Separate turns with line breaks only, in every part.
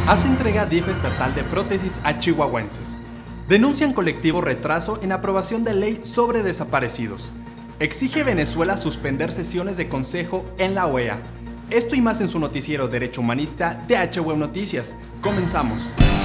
Hace entrega DIF estatal de prótesis a chihuahuenses. Denuncian colectivo retraso en aprobación de ley sobre desaparecidos. Exige Venezuela suspender sesiones de consejo en la OEA. Esto y más en su noticiero Derecho Humanista de H-Web Noticias. Comenzamos.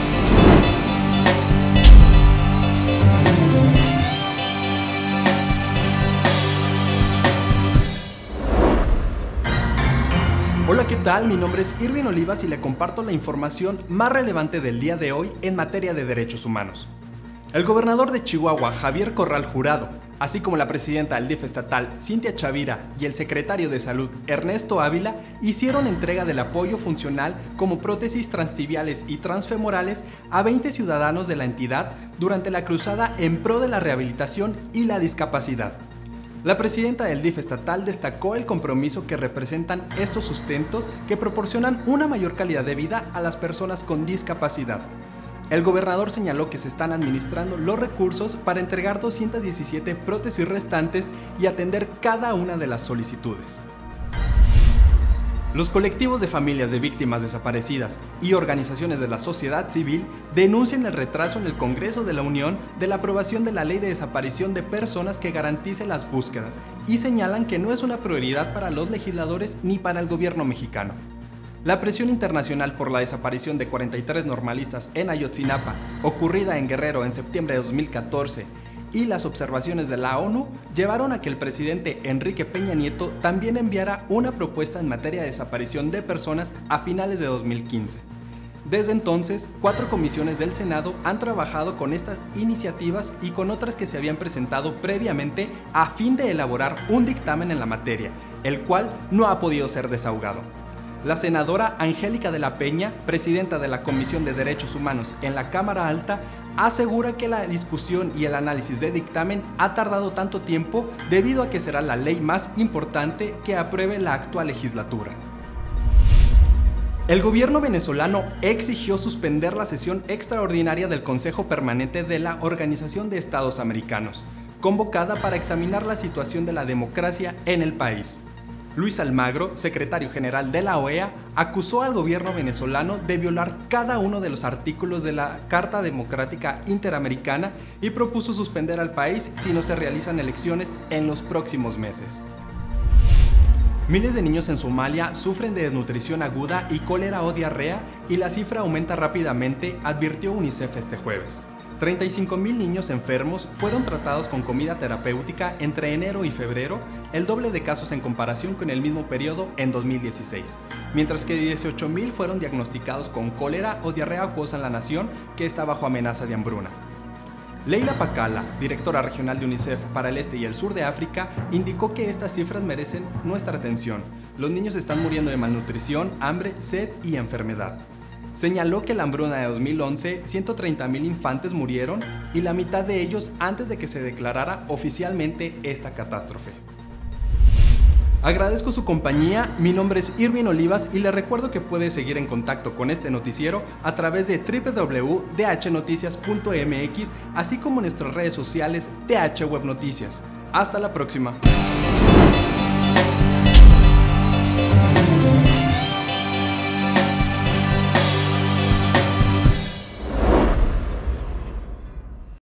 Hola, ¿qué tal? Mi nombre es Irvin Olivas y le comparto la información más relevante del día de hoy en materia de derechos humanos. El gobernador de Chihuahua, Javier Corral Jurado, así como la presidenta del DIF estatal, Cintia Chavira, y el secretario de Salud, Ernesto Ávila, hicieron entrega del apoyo funcional como prótesis transtibiales y transfemorales a 20 ciudadanos de la entidad durante la cruzada en pro de la rehabilitación y la discapacidad. La presidenta del DIF estatal destacó el compromiso que representan estos sustentos que proporcionan una mayor calidad de vida a las personas con discapacidad. El gobernador señaló que se están administrando los recursos para entregar 217 prótesis restantes y atender cada una de las solicitudes. Los colectivos de familias de víctimas desaparecidas y organizaciones de la sociedad civil denuncian el retraso en el Congreso de la Unión de la aprobación de la Ley de Desaparición de Personas que garantice las búsquedas y señalan que no es una prioridad para los legisladores ni para el gobierno mexicano. La presión internacional por la desaparición de 43 normalistas en Ayotzinapa, ocurrida en Guerrero en septiembre de 2014, y las observaciones de la ONU llevaron a que el presidente Enrique Peña Nieto también enviara una propuesta en materia de desaparición de personas a finales de 2015. Desde entonces, 4 comisiones del Senado han trabajado con estas iniciativas y con otras que se habían presentado previamente a fin de elaborar un dictamen en la materia, el cual no ha podido ser desahogado. La senadora Angélica de la Peña, presidenta de la Comisión de Derechos Humanos en la Cámara Alta, asegura que la discusión y el análisis de dictamen ha tardado tanto tiempo debido a que será la ley más importante que apruebe la actual legislatura. El gobierno venezolano exigió suspender la sesión extraordinaria del Consejo Permanente de la Organización de Estados Americanos, convocada para examinar la situación de la democracia en el país. Luis Almagro, secretario general de la OEA, acusó al gobierno venezolano de violar cada uno de los artículos de la Carta Democrática Interamericana y propuso suspender al país si no se realizan elecciones en los próximos meses. Miles de niños en Somalia sufren de desnutrición aguda y cólera o diarrea y la cifra aumenta rápidamente, advirtió UNICEF este jueves. 35,000 niños enfermos fueron tratados con comida terapéutica entre enero y febrero, el doble de casos en comparación con el mismo periodo en 2016, mientras que 18,000 fueron diagnosticados con cólera o diarrea acuosa en la nación, que está bajo amenaza de hambruna. Leila Pacala, directora regional de UNICEF para el este y el sur de África, indicó que estas cifras merecen nuestra atención. Los niños están muriendo de malnutrición, hambre, sed y enfermedad. Señaló que en la hambruna de 2011, 130,000 infantes murieron y la mitad de ellos antes de que se declarara oficialmente esta catástrofe. Agradezco su compañía, mi nombre es Irvin Olivas y le recuerdo que puede seguir en contacto con este noticiero a través de www.dhnoticias.mx, así como en nuestras redes sociales de H-Web Noticias. Hasta la próxima.